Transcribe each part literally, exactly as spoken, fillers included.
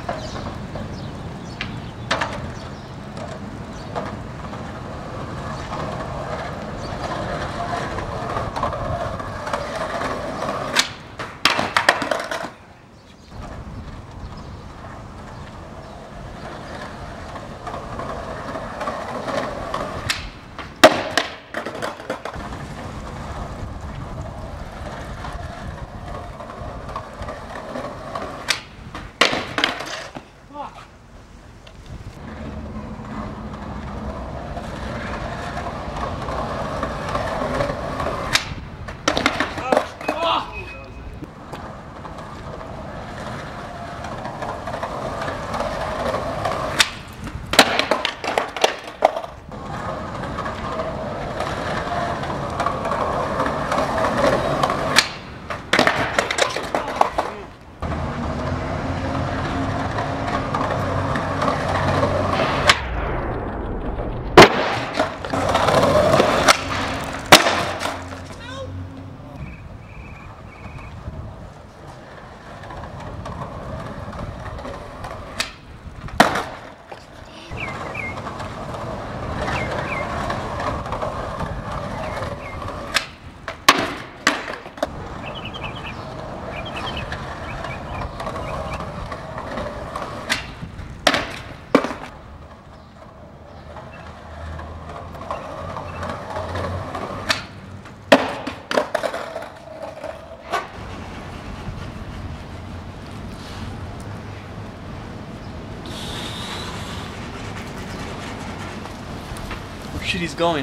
Shit, he's going.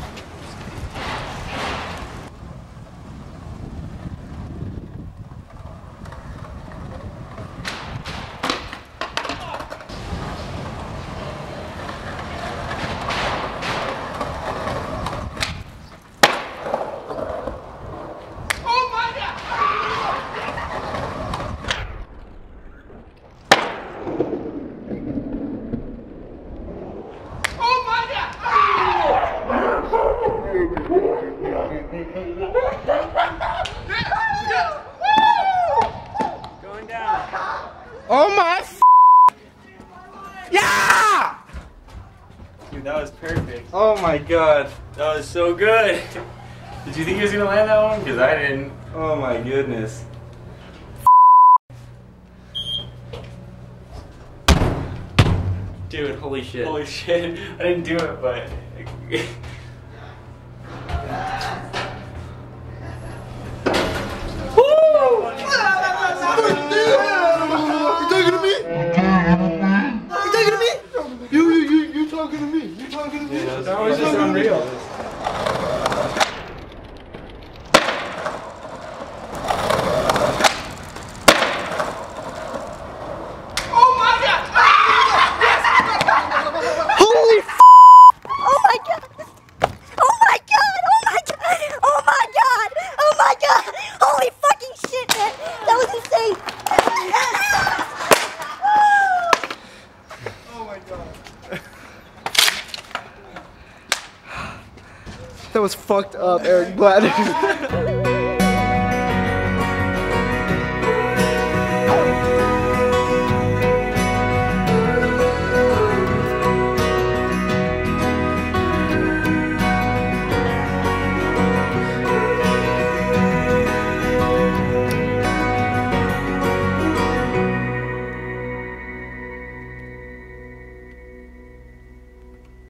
Going down. Oh my f yeah! Dude, that was perfect. Oh my god. That was so good. Did you think he was gonna land that one? Because I didn't. Oh my goodness. Dude, holy shit. Holy shit. I didn't do it, but. That was just unreal. Oh my god! Holy f! Oh my god! Oh my god! Oh my god! Oh my god! Oh my god! Holy fucking shit, man! That was insane! Oh my god. That was fucked up, Eric Blatter.